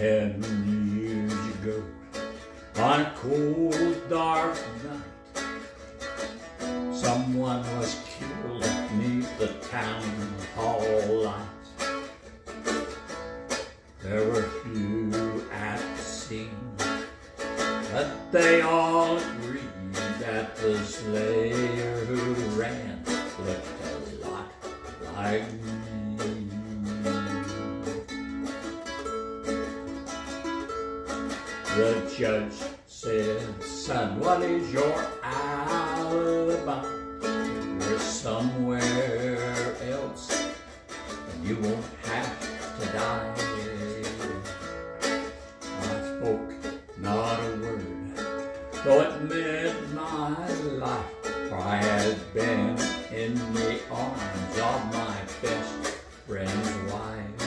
10 years ago, on a cold, dark night, someone was killed beneath the town hall lights. There were few at the scene, but they all agreed that the slayer who ran looked a lot like me. The judge said, "Son, what is your alibi? If you're somewhere else, you won't have to die." I spoke not a word, though it meant my life, for I had been in the arms of my best friend's wife.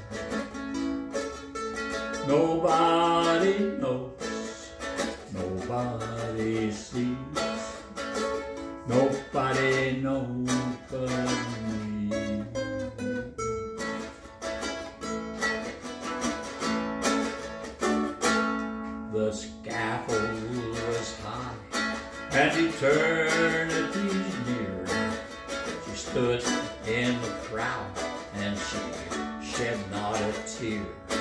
Nobody knows, nobody sees, nobody knows but me. The scaffold was high and eternity's near. She stood in the crowd and she shed not a tear.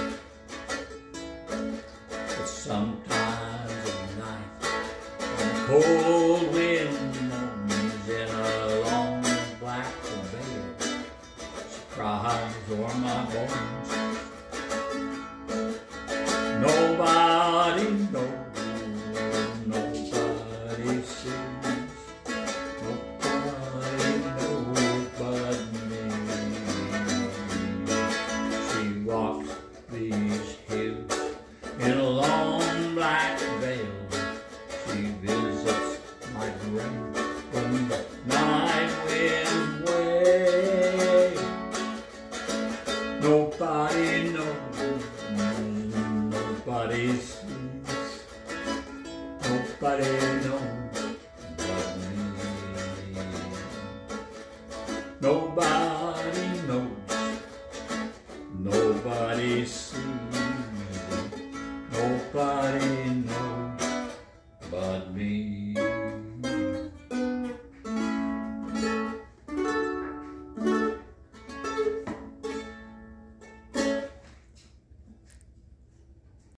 But sometimes at night, when the cold wind moans in a long black veil, she cries o'er my bones. Nobody knows, nobody sees, nobody knows but me. She walks these hills in a long black veil. She visits my grave when the night winds wave. Nobody knows, nobody sees, nobody